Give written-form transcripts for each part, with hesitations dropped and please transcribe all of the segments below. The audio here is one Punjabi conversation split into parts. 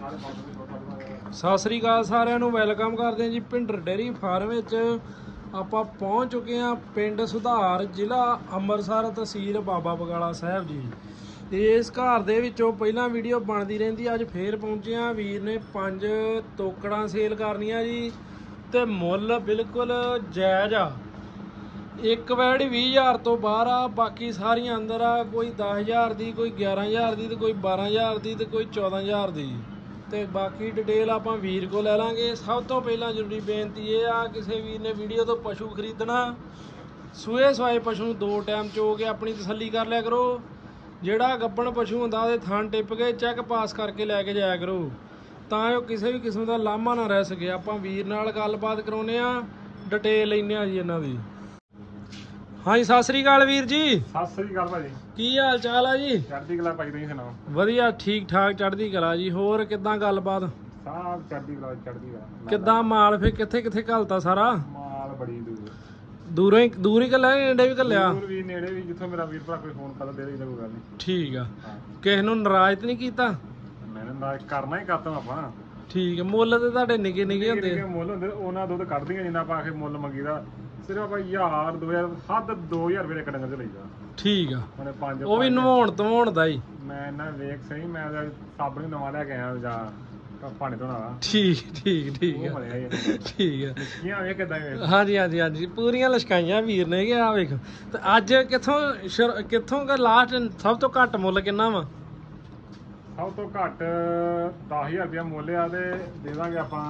ਸਤਿ ਸ੍ਰੀ ਅਕਾਲ ਸਾਰਿਆਂ ਨੂੰ, ਵੈਲਕਮ ਕਰਦੇ ਹਾਂ ਜੀ ਭਿੰਡਰ ਡੇਅਰੀ ਫਾਰਮ ਵਿੱਚ। ਆਪਾਂ ਪਹੁੰਚ ਚੁੱਕੇ ਹਾਂ ਪਿੰਡ ਸੁਧਾਰ, ਜ਼ਿਲ੍ਹਾ ਅੰਮ੍ਰਿਤਸਰ, ਤਹਿਸੀਲ ਬਾਬਾ ਬਕਾਲਾ ਸਾਹਿਬ ਜੀ। ਇਸ ਘਰ ਦੇ ਵਿੱਚੋਂ ਪਹਿਲਾਂ ਵੀਡੀਓ ਬਣਦੀ ਰਹਿੰਦੀ, ਅੱਜ ਫੇਰ ਪਹੁੰਚੇ ਹਾਂ। ਵੀਰ ਨੇ 5 ਤੋਕੜਾਂ ਸੇਲ ਕਰਨੀਆਂ ਜੀ, ਤੇ ਮੁੱਲ ਬਿਲਕੁਲ ਜਾਇਜ਼ ਆ। ਇੱਕ ਵੈੜ 20,000 ਤੋਂ ਬਾਹਰ ਆ, ਬਾਕੀ ਸਾਰੀਆਂ ਅੰਦਰ ਆ। ਕੋਈ 10,000 ਦੀ, ਕੋਈ 11,000 ਦੀ, ਤੇ ਕੋਈ 12,000 ਦੀ, ਤੇ ਕੋਈ 14,000 ਦੀ। ਤੇ ਬਾਕੀ ਡਿਟੇਲ ਆਪਾਂ ਵੀਰ ਕੋਲ ਲੈ ਲਾਂਗੇ। ਸਭ ਤੋਂ ਪਹਿਲਾਂ ਜ਼ਰੂਰੀ ਬੇਨਤੀ ਇਹ ਆ, ਕਿਸੇ ਵੀਰ ਨੇ ਵੀਡੀਓ ਤੋਂ ਪਸ਼ੂ ਖਰੀਦਣਾ, ਸੂਏ ਸਵਾਏ ਪਸ਼ੂ ਨੂੰ 2 ਟਾਈਮ ਚੋ ਕੇ ਆਪਣੀ ਤਸੱਲੀ ਕਰ ਲਿਆ ਕਰੋ। ਜਿਹੜਾ ਗੱਬਣ ਪਸ਼ੂ ਹੁੰਦਾ ਉਹਦੇ ਥਣ ਟਿੱਪ ਕੇ ਚੈੱਕ ਪਾਸ ਕਰਕੇ ਲੈ ਕੇ ਜਾਇਆ ਕਰੋ, ਤਾਂ ਜੋ ਕਿਸੇ ਵੀ ਕਿਸਮ ਦਾ ਲਾਮਾ ਨਾ ਰਹਿ ਸਕੇ। ਆਪਾਂ ਵੀਰ ਨਾਲ ਗੱਲਬਾਤ ਕਰਾਉਂਦੇ ਆ, ਡਿਟੇਲ ਲੈਂਦੇ ਆ ਜੀ ਇਹਨਾਂ ਦੀ। ਹਾਂਜੀ, ਸਤਿ ਸ੍ਰੀ ਅਕਾਲ ਵੀਰ ਜੀ। ਸਤਿ ਸ੍ਰੀ ਅਕਾਲ ਭਾਜੀ, ਕੀ ਹਾਲ ਚਾਲ ਆ ਜੀ? ਚੜ੍ਹਦੀ ਕਲਾ ਭਾਜੀ, ਤੁਸੀਂ ਸੁਣਾਓ? ਵਧੀਆ, ਠੀਕ ਠਾਕ, ਚੜ੍ਹਦੀ ਕਲਾ ਜੀ। ਹੋਰ ਕਿੱਦਾਂ ਗੱਲਬਾਤ? ਸਭ ਚੜ੍ਹਦੀ ਕਲਾ, ਚੜ੍ਹਦੀ ਕਲਾ। ਕਿੱਦਾਂ ਮਾਲ ਫੇ ਕਿੱਥੇ ਕਿੱਥੇ ਘਲਤਾ ਸਾਰਾ? ਮਾਲ ਬੜੀ ਦੂਰ ਹੀ ਘੱਲਿਆ, ਨੇੜੇ ਵੀ ਘੱਲਿਆ? ਦੂਰ ਵੀ ਨੇੜੇ ਵੀ, ਜਿੱਥੋਂ ਮੇਰਾ ਵੀਰ ਭਰਾ ਕੋਈ ਫੋਨ ਕਰਦਾ ਦੇ ਦੇ, ਕੋਈ ਗੱਲ ਨਹੀਂ। ਠੀਕ ਆ। ਕਿਸੇ ਨੂੰ ਨਾਰਾਜ਼ ਤਾਂ ਨਹੀਂ ਕੀਤਾ? ਮੈਨੇ ਨਾ ਕਰਨਾ ਹੀ ਕਰਤਾ ਆਪਾਂ। ਠੀਕ ਆ। ਮੁੱਲ ਤੇ ਤੁਹਾਡੇ ਨਿੱਕੇ ਨਿੱਕੇ ਹੁੰਦੇ? ਮੁੱਲ ਹੁੰਦੇ ਉਹਨਾਂ ਦੁੱਧ ਕੱਢਦੀਆਂ ਜਿੰਨਾ ਪਾ ਕੇ ਮੁੱਲ ਮੰਗੀਦਾ। ਸਿਰਫ ਆਪਾਂ 1000 2000 ਹੱਦ 2000 ਰੁਪਏ ਦੇ ਡੰਗਰ ਚ ਲਈਦਾ। ਠੀਕ ਆ। ਉਹਨੇ 5 ਉਹ ਵੀ ਨਵਾਉਣ ਦਾ ਹੀ। ਮੈਂ ਨਾ ਵੇਖ ਸਹੀ, ਮੈਂ ਸਾਬਣ ਨਵਾਂ ਲੈ ਕੇ ਆਇਆ ਜਾਂ ਪਾਣੀ ਧੋਣ ਵਾਲਾ। ਠੀਕ ਆ। ਠੀਕ ਆ। ਹਾਂਜੀ, ਪੂਰੀਆਂ ਲਸ਼ਕਾਈਆਂ ਵੀਰ ਨੇ ਕਿ ਆ ਵੇਖ। ਤੇ ਅੱਜ ਕਿੱਥੋਂ ਲਾਸਟ ਸਭ ਤੋਂ ਘੱਟ ਮੁੱਲ ਕਿੰਨਾ ਵਾ? ਸਭ ਤੋਂ ਘੱਟ 10,000 ਰੁਪਇਆ ਮੁੱਲ ਆ, ਤੇ ਦੇ ਦਾਂਗੇ ਆਪਾਂ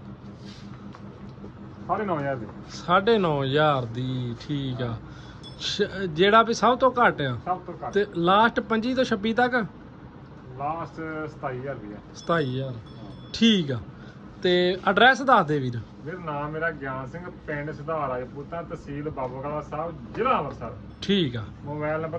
9,500 ਦੀ। 9,500 ਦੀ। ਠੀਕ ਆ। ਜਿਹੜਾ ਵੀ ਸਭ ਤੋਂ ਘੱਟ ਆ? ਸਭ ਤੋਂ ਘੱਟ। ਤੇ ਲਾਸਟ 25 ਤੋਂ 26 ਤੱਕ? ਲਾਸਟ 27,000 ਰੁਪਇਆ। 27,000। ਠੀਕ ਆ। ਤੇ ਐਡਰੈਸ ਦੱਸ ਦੇ ਵੀਰ। ਵੀਰ ਨਾਮ ਮੇਰਾ ਗਿਆਨ ਸਿੰਘ, ਪਿੰਡ ਸੁਧਾਰ ਰਾਜਪੂਤਾਂ, ਤਹਿਸੀਲ ਬਾਬਾ ਬਕਾਲਾ ਸਾਹਿਬ, ਜ਼ਿਲ੍ਹਾ ਅੰਮ੍ਰਿਤਸਰ। ਠੀਕ ਆ। Mobile number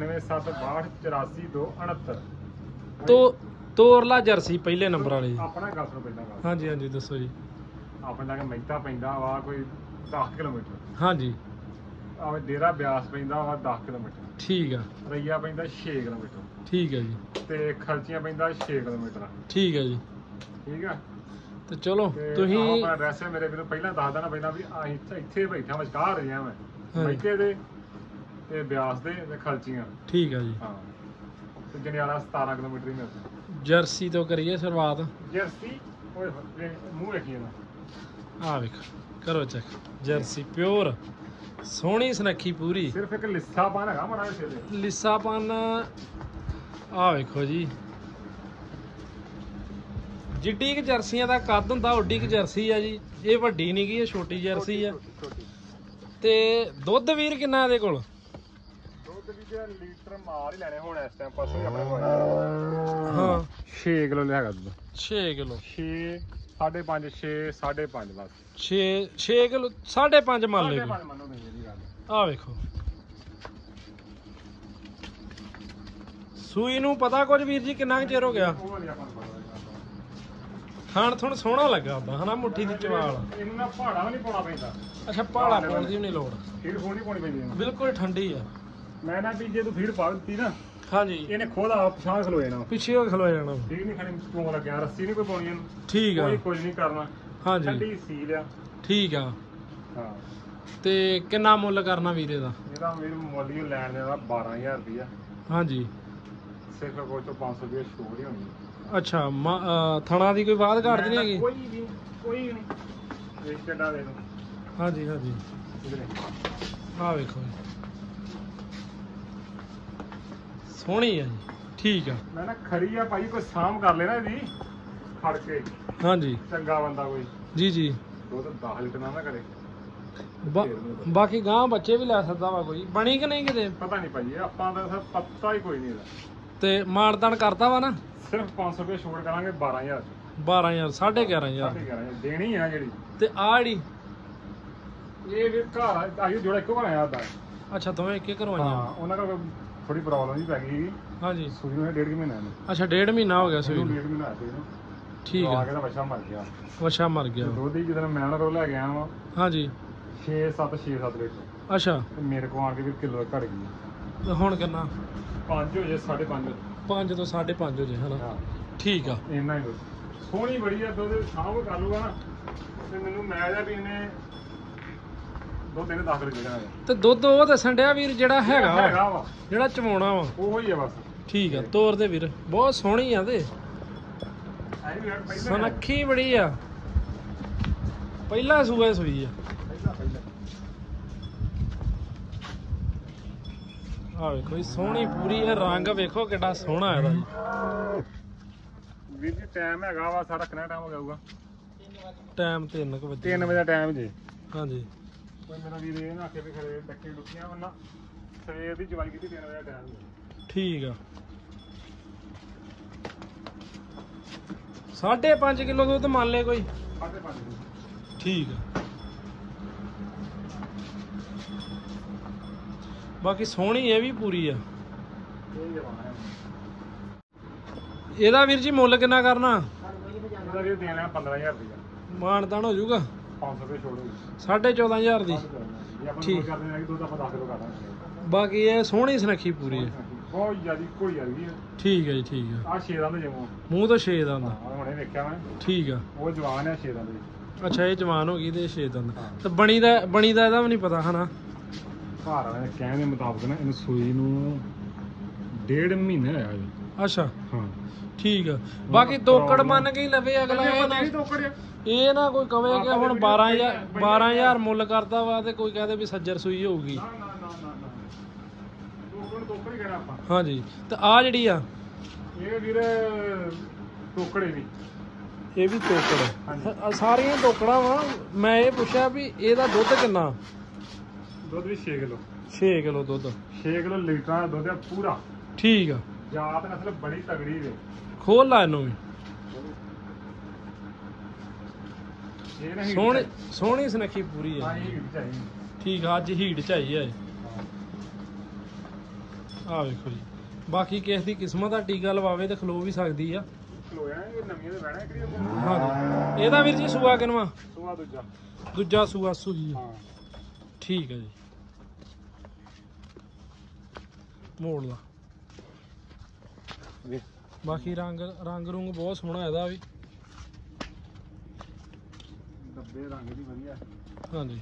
9876628469। ਤੋਰ ਲਾ ਜਰਸੀ ਪਹਿਲੇ ਨੰਬਰ ਵਾਲੀ। ਆਪਣਾ ਗੱਲ ਸੁਣੋ ਪਹਿਲਾਂ ਗੱਲ। ਹਾਂਜੀ, ਦੱਸੋ ਜੀ। ਆਪਣੇ ਲਾਗੇ ਮਹਿਤਾ ਪੈਂਦਾ ਵਾ ਕੋਈ 10 ਕਿਲੋਮੀਟਰ। ਹਾਂਜੀ। ਆ ਡੇਰਾ ਬਿਆਸ ਪੈਂਦਾ ਵਾ 10 ਕਿਲੋਮੀਟਰ। ਠੀਕ ਆ। ਰਈਆ ਪੈਂਦਾ 6 ਕਿਲੋਮੀਟਰ। ਠੀਕ ਹੈ ਜੀ। ਤੇ ਖਲਚੀਆਂ ਪੈਂਦਾ 6 ਕਿਲੋਮੀਟਰ। ਠੀਕ ਹੈ ਜੀ। ਠੀਕ ਆ। ਤੇ ਚਲੋ ਤੁਸੀਂ ਆਪਣਾ ਐਡਰੈਸ ਮੇਰੇ ਵੀਰੋ ਪਹਿਲਾਂ ਦੱਸ ਦੇਣਾ ਪੈਂਦਾ ਵੀ ਅਸੀਂ ਇੱਥੇ ਬੈਠਾ ਵਿਚਕਾਰ ਰਿਹਾ ਮੈਂ, ਮਹਿਤੇ ਦੇ ਤੇ ਬਿਆਸ ਦੇ ਤੇ ਖਲਚੀਆਂ। ਠੀਕ ਆ ਜੀ। ਹਾਂ। ਤੇ ਜਨਿਆਲਾ 17 ਕਿਲੋਮੀਟਰ ਹੀ ਮਿਲਦਾ। ਜਰਸੀ ਤੋਂ ਕਰੀਏ ਸ਼ੁਰੂਆਤ? ਜਰਸੀ ਓਏ ਮੂੰਹ ਵੇਖੀਏ ਨਾ। ਆ ਵੇਖ, ਕਰੋ ਚੈੱਕ। ਜਰਸੀ ਪਿਓਰ, ਸੋਹਣੀ ਸੁਨੱਖੀ ਪੂਰੀ। ਸਿਰਫ ਇੱਕ ਲਿੱਸਾਪਨ ਹੈਗਾ ਮਾੜਾ ਜਿਹਾ ਤੇ। ਲਿੱਸਾਪਨ ਆ ਵੇਖੋ ਜੀ। ਜਿੱਡੀ ਕਿ ਜਰਸੀਆਂ ਦਾ ਕੱਦ ਹੁੰਦਾ ਓਡੀ ਕਿ ਜਰਸੀ ਆ ਜੀ। ਇਹ ਵੱਡੀ ਨਹੀਂ ਗੀ, ਇਹ ਛੋਟੀ ਜਰਸੀ ਆ। ਤੇ ਦੁੱਧ ਵੀਰ ਕਿੰਨਾ ਇਹਦੇ ਕੋਲ? ਦੁੱਧ ਵੀ ਲੀਟਰ ਮਾਰ ਹੀ ਲੈਣੇ ਹੁਣ ਇਸ ਟਾਈਮ ਪਾਸੇ ਆਪਣੇ ਕੋਲ। ਹਾਂ, 6 ਕਿਲੋ ਹੈਗਾ ਦੁੱਧ। 6 ਕਿਲੋ। 6 5.5 6 5.5 ਬਸ। 6 ਕਿਲੋ 5.5 ਮੰਨ ਲੈ। ਆ ਵੇਖੋ ਸੂਈ ਨੂੰ ਪਤਾ ਕੁਝ ਵੀਰ ਜੀ ਕਿੰਨਾ ਕੁ ਚਿਰ ਹੋ ਗਿਆ? ਖਾਣ ਥੋੜਾ ਸੋਹਣਾ ਲੱਗਾ ਹੁੰਦਾ ਹਨਾ, ਮੁੱਠੀ ਦੀ ਚਵਾਲ। ਇਹਨੂੰ ਨਾ ਪਹਾੜਾ ਵੀ ਨਹੀਂ ਪਾਉਣਾ ਪੈਂਦਾ। ਅੱਛਾ, ਪਹਾੜਾ ਪਾਉਣ ਦੀ ਵੀ ਨਹੀਂ ਲੋੜ। ਫੀਡ ਫੋੜ ਨਹੀਂ ਪਾਉਣੀ ਪੈਂਦੀ, ਬਿਲਕੁਲ ਠੰਡੀ ਆ। ਮੈਂ ਨਾ ਵੀ ਜੇ ਤੂੰ ਫੀਡ ਪਾ ਦਿੱਤੀ ਨਾ, ਹਾਂਜੀ, ਇਹਨੇ ਖੁਦ ਆਪ ਪਛਾਣ ਖਲੋ ਜਾਣਾ, ਪਿੱਛੇ ਹੋ ਖਲੋ ਜਾਣਾ। ਠੀਕ ਨਹੀਂ ਖਾਣੀ ਚੋਂ ਲੱਗਿਆ, ਰੱਸੀ ਨਹੀਂ ਕੋਈ ਪਾਉਣੀ ਇਹਨੂੰ। ਠੀਕ ਆ। ਕੁਝ ਨਹੀਂ ਕਰਨਾ। ਹਾਂਜੀ, ਠੰਡੀ ਸੀਲ ਆ। ਠੀਕ ਆ। ਹਾਂ। ਤੇ ਕਿੰਨਾ ਮੁੱਲ ਕਰਨਾ ਵੀਰੇ ਦਾ? ਇਹਦਾ ਵੀਰ ਮੁੱਲ ਹੀ ਲੈਣ ਦੇਣਾ 12,000 ਰੁਪਇਆ। ਹਾਂਜੀ। ਸਿਰਫ ਕੋਈ ਤੋਂ 500 ਰੁਪਏ ਛੋੜ ਹੀ ਹੋਣੀ। ਅੱਛਾ, ਥਣਾ ਦੀ ਕੋਈ ਬਾਤ ਘਾਟ ਨਹੀਂ ਹੈਗੀ? ਕੋਈ ਨਹੀਂ। ਵੇਖ ਕਿੱਡਾ ਦੇ ਦੋ। ਹਾਂਜੀ। ਆ ਵੇਖੋ ਸੋਹਣੀ ਆ ਜੀ। ਠੀਕ ਆ। ਮੈਂ ਨਾ ਖਰੀ ਆ ਭਾਈ, ਕੋਈ ਸਾਂਭ ਕਰ ਲੈਣਾ ਇਹਦੀ ਫੜ ਕੇ। ਹਾਂਜੀ, ਚੰਗਾ ਬੰਦਾ ਕੋਈ। ਜੀ। ਦੁੱਧ 10 ਲੀਟਰ ਨਾ ਕਰੇ। ਬਾਕੀ ਗਾਂ ਬੱਚੇ ਵੀ ਲੈ ਸਕਦਾ ਵਾ ਕੋਈ। ਬਣੀ ਕਿ ਨਹੀਂ ਕਿਤੇ? ਪਤਾ ਨਹੀਂ ਭਾਈ, ਆਪਾਂ ਦਾ ਪਤਾ ਹੀ ਕੋਈ ਨਹੀਂ ਇਹਦਾ। ਤੇ ਮਾਨਤਾਨ ਕਰਦਾ ਵਾ ਨਾ? ਸਿਰਫ 500 ਰੁਪਏ ਛੋੜ ਕਰਾਂਗੇ। 12,000 11,500 ਦੇਣੀ ਆ ਜਿਹੜੀ। ਤੇ ਆ ਜਿਹੜੀ ਇਹ ਵੀ ਘਰ ਆਈ ਜੋੜਾ ਇੱਕੋ ਬਣਾਇਆ ਹੁੰਦਾ। ਅੱਛਾ, ਦੋਵੇਂ ਇੱਕ ਕਰਵਾਈਆਂ? ਹਾਂ, ਉਹਨਾਂ ਕੋਲ ਥੋੜੀ ਪ੍ਰੋਬਲਮ ਜੀ ਪੈ ਗਈ। ਹਾਂਜੀ। ਸੂਈ ਨੂੰ 1.5 ਮਹੀਨਾ ਨੂੰ। ਅੱਛਾ, 1.5 ਮਹੀਨਾ ਹੋ ਗਿਆ ਸੂਈ ਨੂੰ? 1.5 ਮਹੀਨਾ ਹੋਇਆ। ਠੀਕ ਆ। ਵਛਾ ਮਰ ਗਿਆ। ਦੁੱਧ ਹੀ ਜਦੋਂ ਮੈਂ ਉਹਨਾਂ ਕੋਲ ਲੈ ਗਿਆ ਵਾ। ਹਾਂਜੀ। 6-7 ਲੀਟਰ। ਅੱਛਾ। ਮੇਰੇ ਕੋਲ ਆਣ ਕੇ ਵੀ ਕਿਲੋ ਘਟ ਗਈ। ਹੁਣ ਕਿੰਨਾ? 5 ਹੋ ਜੇ 5.5। 5 ਤੋਂ 5.5 ਹੋ ਜੇ ਹਨਾ? ਠੀਕ ਆ। ਇੰਨਾ ਹੀ ਸੋਹਣੀ ਬੜੀ ਆ, ਦੁੱਧ ਸਾਂਭ ਕਰ ਲੂਗਾ ਨਾ ਤੇ ਮੈਨੂੰ ਮੈਂ ਜਾ ਵੀ ਇਹਨੇ ਦੁੱਧ ਇਹਨੇ 10 ਕਿਲੋ ਦੇਣਾ ਤੇ ਦੁੱਧ ਉਹ ਦੱਸਣ ਡਿਆ ਵੀਰ ਜਿਹੜਾ ਹੈਗਾ ਵਾ ਜਿਹੜਾ ਚਵਾਉਣਾ ਵਾ ਉਹੋ ਹੀ ਆ ਬਸ। ਠੀਕ ਆ, ਤੋਰ ਦੇ ਵੀਰ, ਬਹੁਤ ਸੋਹਣੀ ਆ ਤੇ ਸੁਨੱਖੀ ਬੜੀ ਆ, ਪਹਿਲਾ ਸੂਆ ਸੂਈ ਆ। ਆ ਵੇਖੋ ਜੀ ਸੋਹਣੀ ਪੂਰੀ ਹੈ, ਰੰਗ ਵੇਖੋ ਕਿੱਡਾ ਸੋਹਣਾ ਇਹਦਾ ਜੀ। ਵੀਰ ਜੀ ਟਾਈਮ ਹੈਗਾ ਵਾ ਸਾਡਾ ਕਿੰਨਾ ਟਾਈਮ ਹੋ ਜਾਊਗਾ? ਟਾਈਮ 3 ਵਜੇ, 3 ਵਜੇ ਦਾ ਟਾਈਮ ਜੀ। ਹਾਂਜੀ ਕੋਈ ਮੇਰਾ ਵੀਰ ਇਹ ਨਾ ਕਿ ਵੀ ਖੜੇ ਡੱਕੇ ਡੁੱਕੀਆਂ ਵੰਨਾ ਸਵੇਰ ਦੀ ਜਵਾਈ ਕੀਤੀ 3 ਵਜੇ ਦਾ ਟਾਈਮ। ਠੀਕ ਆ, 5.5 ਕਿਲੋ ਦੁੱਧ ਮੰਨ ਲੈ ਕੋਈ। 5.5 ਠੀਕ ਆ, ਬਾਕੀ ਸੋਹਣੀ ਇਹ ਵੀ ਪੂਰੀ ਆ। ਇਹਦਾ ਵੀਰ ਜੀ ਮੁੱਲ ਕਿੰਨਾ ਕਰਨਾ? ਇਹਦਾ ਵੀਰ ਦੇਣਾ 15000 ਰੁਪਏ। ਮਾਨਤਾਨ ਹੋ ਜਾਊਗਾ? 500 ਰੁਪਏ ਛੋੜੋ। 14.5 ਦੀ। ਠੀਕ ਕਰਦੇ ਨੇ ਕਿ ਦੁੱਧ ਆਪਾਂ 10 ਕਿਲੋ ਕਰ ਦਾਂਗੇ। ਬਾਕੀ ਇਹ ਸੋਹਣੀ ਸੁਨੱਖੀ ਪੂਰੀ ਹੈ, ਬਹੁਤ ਜ਼ਿਆਦੀ ਕੋਈ ਆ ਗਈ। ਠੀਕ ਹੈ ਜੀ, ਠੀਕ ਆ। ਆ 6 ਦੰਦ ਜਮੋ ਮੂੰਹ ਤੋਂ 6 ਦੰਦ। ਹੁਣੇ ਵੇਖਿਆ ਮੈਂ। ਠੀਕ ਆ, ਉਹ ਜਵਾਨ ਹੈ 6 ਦੰਦ ਦੀ। ਅੱਛਾ ਇਹ ਜਵਾਨ ਹੋ ਗਈ ਤੇ 6 ਦੰਦ। ਤੇ ਬਣੀ ਦਾ ਇਹਦਾ ਵੀ ਨਹੀਂ ਪਤਾ ਹਨਾ? ਘਰ ਵਾਲੇ ਕਹਿਣ ਦੇ ਮੁਤਾਬਕ ਨਾ ਇਹਨੂੰ ਸੂਈ ਨੂੰ 1.5 ਮਹੀਨੇ ਹੋਇਆ ਜੀ। ਅੱਛਾ ਹਾਂ ਠੀਕ ਆ, ਬਾਕੀ ਤੋਕੜ ਮੰਨ ਕੇ ਹੀ ਲਵੇ ਅਗਲਾ। ਇਹ ਨਾ ਕੋਈ ਕਵੇ ਕਿ ਹੁਣ 12,000 ਮੁੱਲ ਕਰਦਾ ਵਾ ਤੇ ਕੋਈ ਕਹਦੇ ਵੀ ਸੱਜਰ ਸੂਈ ਹੋਊਗੀ। ਹਾਂਜੀ, ਤੇ ਆ ਜਿਹੜੀ ਆ ਇਹ ਵੀਰ ਟੋਕੜੇ ਵੀ, ਇਹ ਵੀ ਤੋਕੜ, ਸਾਰੀਆਂ ਤੋਕੜਾਂ ਵਾ। ਮੈਂ ਇਹ ਪੁੱਛਿਆ ਵੀ ਇਹਦਾ ਦੁੱਧ ਕਿੰਨਾ? ਦੁੱਧ ਵੀ 6 ਕਿਲੋ। 6 ਕਿਲੋ ਦੁੱਧ, 6 ਕਿਲੋ ਲੀਟਰਾਂ ਦਾ ਦੁੱਧ ਆ ਪੂਰਾ। ਠੀਕ ਆ, ਜਾਤ ਨਸਲ ਬੜੀ ਤਗੜੀ ਵੇ। ਖੋਲ ਲਾ ਇਹਨੂੰ ਵੀ। ਸੋਹਣੀ ਸੁਨੱਖੀ ਪੂਰੀ ਆ। ਠੀਕ ਆ, ਅੱਜ ਹੀਟ ਚਾਹੀ ਆ। ਆ ਵੇਖੋ ਜੀ, ਬਾਕੀ ਕਿਸ ਦੀ ਕਿਸਮਤ ਆ, ਟੀਕਾ ਲਵਾਵੇ ਤੇ ਖਲੋ ਵੀ ਸਕਦੀ ਆ। ਹਾਂਜੀ, ਇਹਦਾ ਵੀਰ ਜੀ ਸੂਆ ਕਿਨਵਾ? ਸੂਆ ਦੂਜਾ ਸੂਆ ਸੂਈ ਆ। ਠੀਕ ਹੈ ਜੀ, ਮੋੜ ਲਾ। ਬਾਕੀ ਰੰਗ ਰੂੰਗ ਬਹੁਤ ਸੋਹਣਾ ਇਹਦਾ ਵੀ। ਡੱਬੇ ਰੰਗ ਦੀ ਵਧੀਆ। ਹਾਂਜੀ,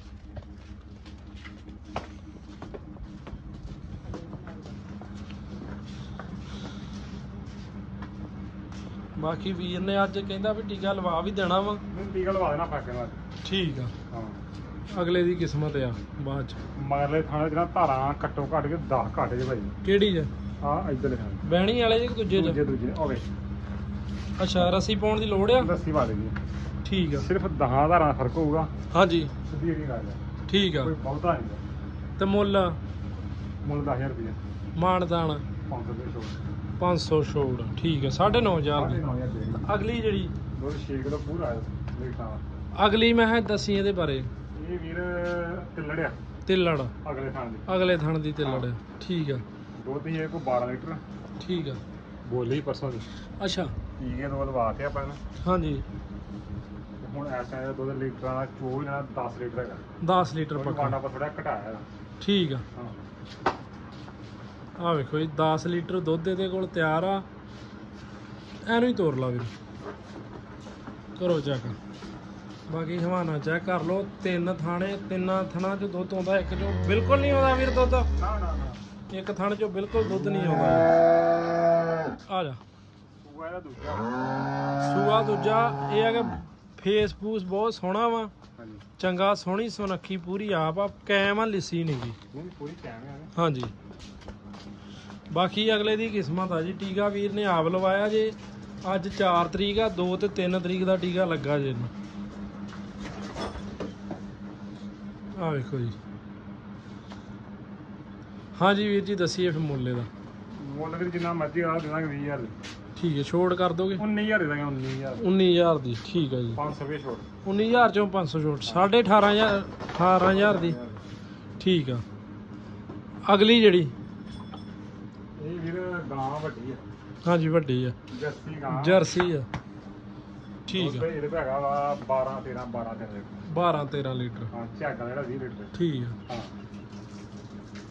ਬਾਕੀ ਵੀਰ ਨੇ ਅੱਜ ਕਹਿੰਦਾ ਵੀ ਟੀਕਾ ਲਵਾ ਵੀ ਦੇਣਾ ਵਾ। ਟੀਕਾ ਲਵਾ ਦੇਣਾ ਫਾਕੇ ਨਾਲ। ਠੀਕ ਆ, ਹਾਂ ਅਗਲੇ ਦੀ ਕਿਸਮਤ ਆ। ਬਾਅਦ ਚ ਮਗਰਲੇ ਥਾਣੇ ਜਿਹੜਾ ਧਾਰਾਂ ਘੱਟੋ ਘੱਟ ਕੇ 10 ਘੱਟ ਜੇ ਭਾਈ। ਕਿਹੜੀ ਚ? ਆ ਇੱਧਰ ਥਾਣੇ ਬਹਿਣੀ ਵਾਲੇ ਜੀ ਦੂਜੇ ਚ? ਦੂਜੇ ਹੋਵੇ। ਅੱਛਾ, ਰੱਸੀ ਪਾਉਣ ਦੀ ਲੋੜ ਆ? ਰੱਸੀ ਪਾ ਦੇਗੀ। ਠੀਕ ਆ, ਸਿਰਫ 10 ਧਾਰਾਂ ਦਾ ਫਰਕ ਹੋਊਗਾ। ਹਾਂਜੀ ਸਿੱਧੀ ਜਿਹੜੀ ਗੱਲ ਹੈ। ਠੀਕ ਆ, ਕੋਈ ਬਹੁਤਾ ਨਹੀਂ। ਤੇ ਮੁੱਲ 10,000 ਰੁਪਏ। ਮਾਨਦਾਨ 500 ਰੁਪਏ ਛੋੜ। 500 ਛੋੜ। ਠੀਕ ਆ, 9,500 ਦੀ। 9,500 ਅਗਲੀ ਜਿਹੜੀ ਦੁੱਧ 6 ਕਿਲੋ ਪੂਰਾ ਲੀਟਰਾਂ। ਅਗਲੀ ਮੈਂ ਦੱਸੀ ਇਹਦੇ ਬਾਰੇ। ਇਹ ਵੀਰ ਤਿੱਲੜਿਆ ਤਿੱਲੜ, ਅਗਲੇ ਥਾਂ ਦੀ। ਅਗਲੇ ਥਣ ਦੀ ਤਿੱਲੜ। ਠੀਕ ਆ, ਦੁੱਧ ਹੀ ਇਹ ਕੋਈ 12 ਲੀਟਰ। ਠੀਕ ਆ, ਬੋਲੀ ਪਰਸੋਂ ਦੀ। ਅੱਛਾ ਟੀਕੇ ਤੋਂ ਲਵਾ ਕੇ ਆਪਾਂ ਨੇ। ਹਾਂਜੀ, ਹੁਣ ਇਸ ਟਾਈਮ ਦੁੱਧ ਲੀਟਰਾਂ ਦਾ ਚੋ ਹੀ ਨਾ 10 ਲੀਟਰ ਹੈਗਾ। 10 ਲੀਟਰ ਪੱਕਾ। ਆਪਾਂ ਥੋੜਾ ਘਟਾਇਆ। ਠੀਕ ਆ, ਹਾਂ ਆ ਵੇਖੋ ਜੀ 10 ਲੀਟਰ ਦੁੱਧ ਇਹਦੇ ਕੋਲ ਤਿਆਰ ਆ। ਐਨੂੰ ਹੀ ਤੋਰ ਲਾ ਵੀਰ, ਕਰੋ ਚੈੱਕ। ਬਾਕੀ ਹਵਾਨਾ ਚੈੱਕ ਕਰ ਲਓ। 3 ਥਾਣੇ, 3 ਥਣਾ ਚੋਂ ਦੁੱਧ ਆਉਂਦਾ, ਇੱਕ ਚੋਂ ਬਿਲਕੁਲ ਨਹੀਂ ਆਉਂਦਾ ਵੀਰ ਦੁੱਧ। ਨਾ ਨਾ ਨਾ, ਇੱਕ ਥਣ ਚੋਂ ਬਿਲਕੁਲ ਦੁੱਧ ਨਹੀਂ ਆਉਂਦਾ। ਆ ਜਾ, ਸੂਆ ਇਹਦਾ ਦੂਜਾ। ਸੂਆ ਦੂਜਾ। ਇਹ ਆ ਕਿ ਫੇਸ ਫੂਸ ਬਹੁਤ ਸੋਹਣਾ ਵਾ, ਹਾਂਜੀ ਚੰਗਾ, ਸੋਹਣੀ ਸੁਨੱਖੀ ਪੂਰੀ ਆਪ ਆ। ਕੈਮ ਆ, ਲਿੱਸੀ ਨਹੀਂ ਗੀ। ਨਹੀਂ ਪੂਰੀ ਟਾਈਮ ਹੈ। ਹਾਂਜੀ, ਬਾਕੀ ਅਗਲੇ ਦੀ ਕਿਸਮਤ ਆ ਜੀ। ਟੀਕਾ ਵੀਰ ਨੇ ਆਪ ਲਵਾਇਆ ਜੇ। ਅੱਜ 4 ਤਰੀਕ ਆ, 2 ਤੇ 3 ਤਰੀਕ ਦਾ ਟੀਕਾ ਲੱਗਾ ਜੇ ਇਹਨੂੰ। ਆ ਵੇਖੋ ਜੀ। ਹਾਂਜੀ ਵੀਰ ਜੀ, ਦੱਸੀਏ ਫਿਰ ਮੁੱਲ ਇਹਦਾ। ਮੁੱਲ ਵੀ ਜਿੰਨਾ ਮਰਜ਼ੀ ਆ ਦੇਵਾਂਗੇ 20,000 ਦੀ। ਠੀਕ ਹੈ, ਛੋੜ ਕਰ ਦੋਗੇ? 19,000 ਦੇ ਦਾਂਗੇ। 19,000 19,000 ਦੀ। ਠੀਕ ਹੈ ਜੀ, 500 ਰੁਪਏ ਛੋੜ। 19,000 ਚੋਂ 500 ਛੋੜ, 18,000 ਦੀ। ਠੀਕ ਆ, ਅਗਲੀ ਜਿਹੜੀ ਇਹ ਵੀਰ ਗਾਂ ਵੱਡੀ ਆ। ਹਾਂਜੀ ਵੱਡੀ ਆ, ਜਰਸੀ ਗਾਂ। ਜਰਸੀ ਆ। ਠੀਕ ਆ, ਇਹਦੇ ਤੇ ਹੈਗਾ ਵਾ 12 13 ਲੀਟਰ। 12-13 ਲੀਟਰ। ਹਾਂ, ਝਾਗਾ ਜਿਹੜਾ 20 ਲੀਟਰ। ਠੀਕ ਆ, ਹਾਂ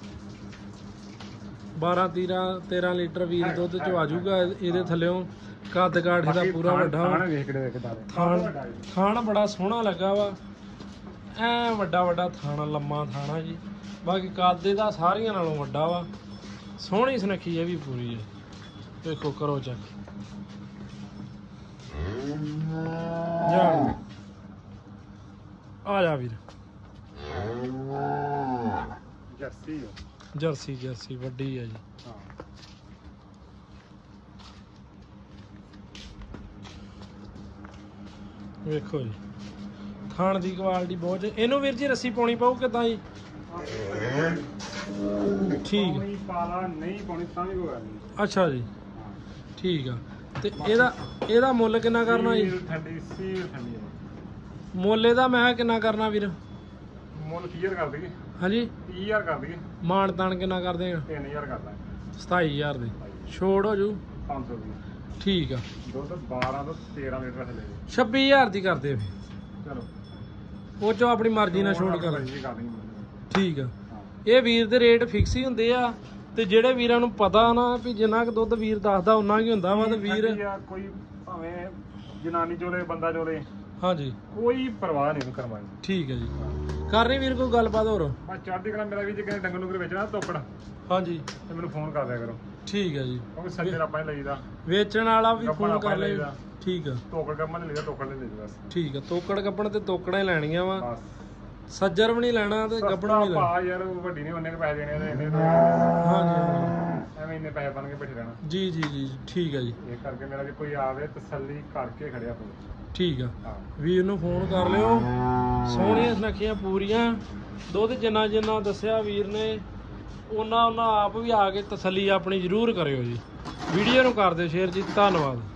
12-13 ਲੀਟਰ ਵੀਰ ਦੁੱਧ ਚ ਆ ਜਾਊਗਾ। ਇਹਦੇ ਥੱਲੇੋਂ ਕੱਦ ਕਾਠ ਦਾ ਪੂਰਾ ਵੱਡਾ ਵਾ। ਥਾਣ ਬੜਾ ਸੋਹਣਾ ਲੱਗਾ ਵਾ, ਐ ਵੱਡਾ ਵੱਡਾ ਥਾਣਾ, ਲੰਮਾ ਥਾਣਾ ਜੀ। ਬਾਕੀ ਕੱਦ ਇਹਦਾ ਸਾਰੀਆਂ ਨਾਲੋਂ ਵੱਡਾ ਵਾ, ਸੋਹਣੀ ਸੁਨੱਖੀ ਇਹ ਵੀ ਪੂਰੀ ਹੈ। ਦੇਖੋ ਕਰੋ ਚੈੱਕ। ਜਾ ਆ ਜਾ ਵੀਰ। ਜਰਸੀ ਵੱਡੀ ਹੈ ਜੀ। ਵੇਖੋ ਜੀ ਖਾਣ ਦੀ ਕੁਆਲਿਟੀ ਬਹੁਤ। ਇਹਨੂੰ ਵੀਰ ਜੀ ਰੱਸੀ ਪਾਉਣੀ ਪਊ ਕਿੱਦਾਂ ਜੀ? ਠੀਕ ਹੈ। ਅੱਛਾ ਜੀ ਠੀਕ ਆ। ਤੇ ਇਹਦਾ ਮੁੱਲ ਕਿੰਨਾ ਕਰਨਾ ਜੀ? ਮੁੱਲ ਇਹਦਾ ਮੈਂ ਕਿੰਨਾ ਕਰਨਾ ਵੀਰ? ਮੁੱਲ 30,000 ਕਰ ਦਈਏ। ਹਾਂਜੀ 30,000 ਕਰ ਦਈਏ। ਮਾਣ ਤਾਣ ਕਿੰਨਾ ਕਰ ਦੇਗਾ? 3000 ਕਰ ਦਾਂਗੇ। 27,000 ਦੇ ਛੋੜ ਹੋ ਜੂ। 500 ਰੁਪਏ ਠੀਕ ਆ। ਦੁੱਧ 12 ਤੋਂ 13 ਲੀਟਰ ਥੱਲੇ 26,000 ਦੀ ਕਰਦੇ ਫੇ। ਚਲੋ ਉਹ ਚੋਂ ਆਪਣੀ ਮਰਜ਼ੀ ਨਾਲ ਛੋੜ ਕਰ। ਦਾਂਗੇ। ਠੀਕ ਆ। ਇਹ ਵੀਰ ਦੇ ਰੇਟ ਫਿਕਸ ਹੀ ਹੁੰਦੇ ਆ, ਤੇ ਜਿਹੜੇ ਵੀਰਾਂ ਨੂੰ ਪਤਾ ਨਾ ਵੀ ਜਿੰਨਾ ਕੁ ਦੁੱਧ ਵੀਰ ਦੱਸਦਾ ਉਨਾ ਹੀ ਹੁੰਦਾ ਵਾ। ਤੇ ਵੀਰ ਕੋਈ ਭਾਵੇਂ ਜਨਾਨੀ ਚੋਲੇ ਬੰਦਾ ਚੋਲੇ, ਹਾਂਜੀ ਕੋਈ ਪਰਵਾਹ ਨਹੀਂ ਕਰਵਾਈ। ਠੀਕ ਹੈ ਜੀ। ਕਰ ਰਹੀ ਵੀਰ ਕੋਈ ਗੱਲਬਾਤ ਹੋਰ? ਬਸ ਚੜ੍ਹਦੀ ਕਲਾ। ਮੇਰਾ ਵੀ ਜੇ ਕਿਸੇ ਡੰਗਰ ਨੂੰ ਵੇਚਣਾ ਤੋਕੜ, ਹਾਂਜੀ, ਤੇ ਮੈਨੂੰ ਫੋਨ ਕਰ ਦਿਆ ਕਰੋ। ਠੀਕ ਹੈ ਜੀ। ਕਿਉਂਕਿ ਸੱਜਰ ਆਪਾਂ ਹੀ ਲਈਦਾ, ਵੇਚਣ ਵਾਲਾ ਵੀ ਫੋਨ ਕਰ ਲੈ। ਠੀਕ ਆ। ਤੋਕੜ ਕੱਪਣ ਲਈਦਾ, ਤੋਕੜ ਲੈ ਲਈਦਾ ਬਸ। ਠੀਕ ਆ। ਤੋਕੜ ਕੱਪਣ ਤੇ ਤੋਕੜਾਂ ਹੀ ਲੈਣੀਆਂ ਵਾ, ਬਸ। ਸੱਜਰ ਵੀ ਨਹੀਂ ਲੈਣਾ ਤੇ ਗੱਬਣਾ ਵੀ ਲੈਣਾ। ਯਾਰ ਵੱਡੀ ਨਹੀਂ ਉਹਨੇ ਕੇ ਪੈਸੇ ਦੇਣੇ ਇਹਦੇ। ਹਾਂਜੀ ਐਵੇਂ ਇੰਨੇ ਪੈਸੇ ਬਣ ਕੇ ਬੈਠੇ ਰਹਿਣਾ। ਜੀ ਜੀ ਜੀ ਠੀਕ ਆ ਜੀ। ਇਹ ਕਰਕੇ ਮੇਰਾ ਜੇ ਕੋਈ ਆਵੇ ਤਸੱਲੀ ਕਰਕੇ ਖੜਿਆ ਪਊ। ਠੀਕ ਆ। ਵੀਰ ਨੂੰ ਫੋਨ ਕਰ ਲਿਓ। ਸੋਹਣੀਆਂ ਸੁਨੱਖੀਆਂ ਪੂਰੀਆਂ, ਦੁੱਧ ਜਿੰਨਾ ਜਿੰਨਾ ਦੱਸਿਆ ਵੀਰ ਨੇ ਉਹਨਾਂ ਆਪ ਵੀ ਆ ਕੇ ਤਸੱਲੀ ਆਪਣੀ ਜ਼ਰੂਰ ਕਰਿਓ ਜੀ। ਵੀਡੀਓ ਨੂੰ ਕਰ ਦਿਓ ਸ਼ੇਅਰ ਜੀ। ਧੰਨਵਾਦ।